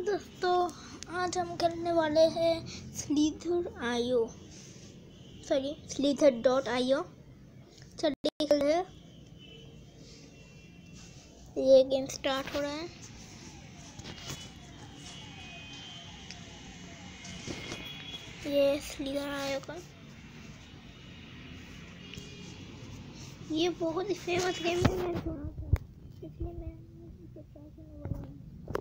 दोस्तों, आज हम करने वाले हैं slither.io। चलिए खेलते हैं। ये गेम स्टार्ट हो रहा है। ये slither.io का ये बहुत ही फेमस गेम है। मैं सुना था, इसलिए मैं इसे ट्राई करने वाला हूँ।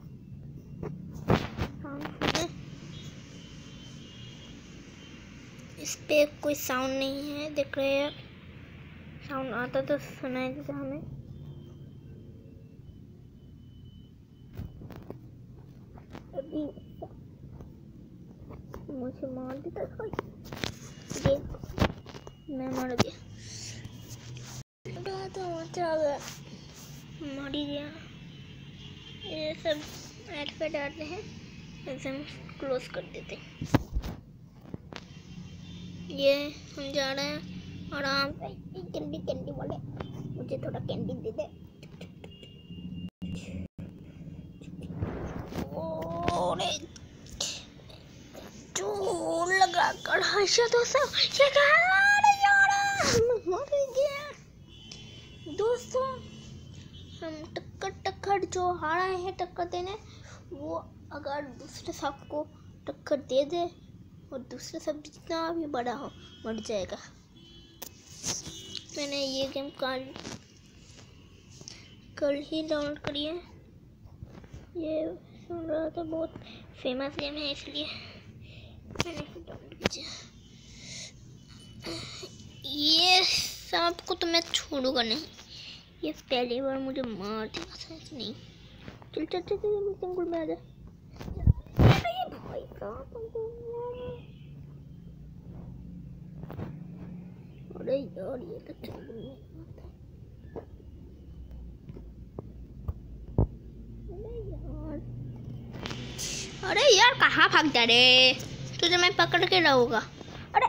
इस पे कोई साउंड नहीं है, देख रहे हैं। साउंड आता तो सुनाई देता हमें। अभी मुझे मार देता था ये, मैं मर गया। मर ही गया। ये सब ऐड पे डालते हैं, इसे हम क्लोज कर देते हैं। ये हम जा रहे हैं आराम से। कैंडी वाले, मुझे थोड़ा कैंडी दे दे। जोर लगा कर हंसा दोस्तों, ये मर गया। दोस्तों, हम टक्कर जो हारा है टक्कर देने, वो अगर दूसरे सांप को टक्कर दे दे और दूसरा सब जितना भी बड़ा हो मर जाएगा। मैंने ये गेम कल ही डाउनलोड करी है। ये सुन रहा था बहुत फेमस गेम है, इसलिए मैंने इसे डाउनलोड किया। ये सांप को तो मैं छोड़ूंगा नहीं, ये पहली बार मुझे मार देगा था। नहीं, चल जंगल में आ जा। भाई अरे यार, ये तो जंगल में आता है। अरे यार कहाँ भाग जा रे? तुझे मैं पकड़ के रहूंगा। अरे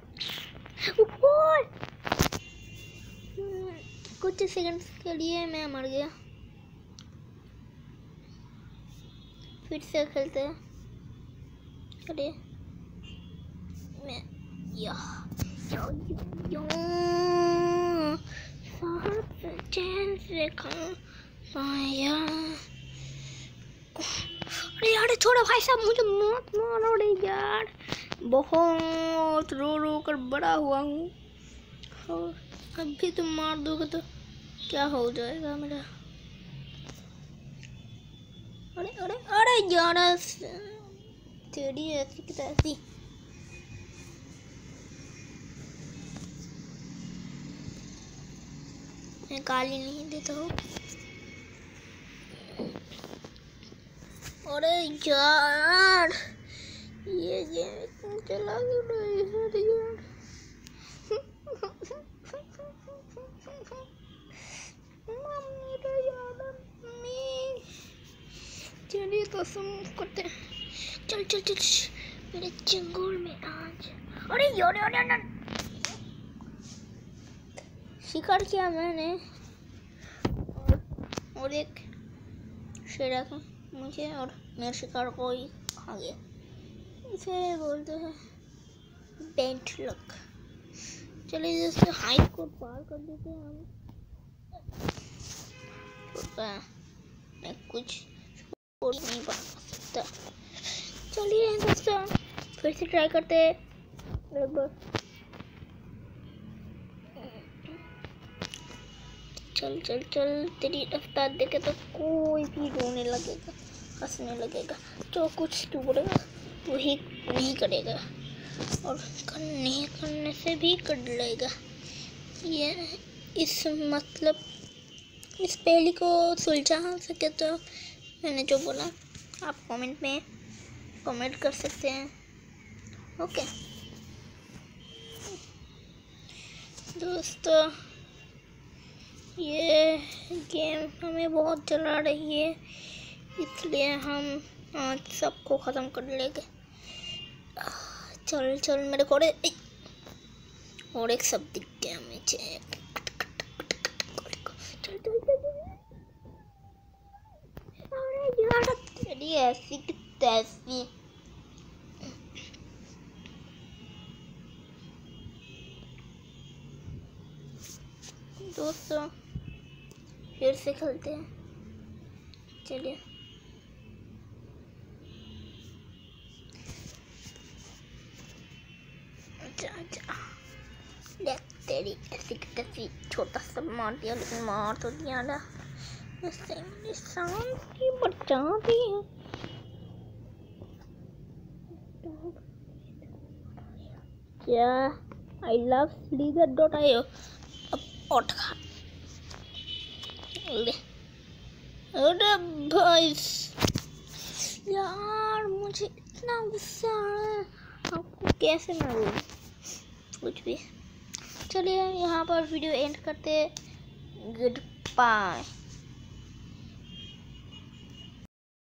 कुछ सेकंड्स के लिए मैं मर गया। फिर से खेलते हैं। चलिए मैं चैन से खाया। अरे यार छोड़ो भाई साहब, मुझे मत मारो रे यार। बहुत रो कर बड़ा हुआ हूँ, और अभी तुम मार दोगे तो क्या हो जाएगा मेरा। अरे यार, तेरी ऐसी की तैसी। मैं गाली नहीं देता हूँ। अरे यार, ये गेम चला क्यों नहीं है यार? चलिए तो सुन करते हैं। चल मेरे जंगल में आज। अरे यार शिकार किया मैंने, और एक शेरा का मुझे और मेरे शिकार को ही खा गया। इसे बोलते हैं बेंट लक। चलिए जैसे हाइट को पार कर देते हैं हम। मैं कुछ नहीं बना सकता। चलिए दोस्तों, फिर से ट्राई करते हैं। चल तेरी रफ्तार देखे तो कोई भी रोने लगेगा, हंसने लगेगा। जो कुछ तू बोलेगा वही नहीं करेगा, और नहीं करने से भी कर लेगा। ये इस पहेली को सुलझा सके तो मैंने जो बोला आप कमेंट में कमेंट कर सकते हैं। ओके दोस्तों, ये गेम हमें बहुत चला रही है, इसलिए हम आज सबको ख़त्म कर लेंगे। चल मेरे को और एक सब दिख गया मुझे। चल तेरी ऐसी की तैसी। दोस्तों फिर से खेलते हैं, चलिए। देख तेरी ऐसी की तैसी, छोटा सा मार दिया लेकिन मार तो दिया ना, ऐसे शांति बचा दी है। क्या आई लव slither.io। अब उठ खा ले। अरे भाई यार मुझे इतना गुस्सा आ रहा है, आपको कैसे मैं बोलूं कुछ भी। चलिए यहाँ पर वीडियो एंड करते, गुड बाय।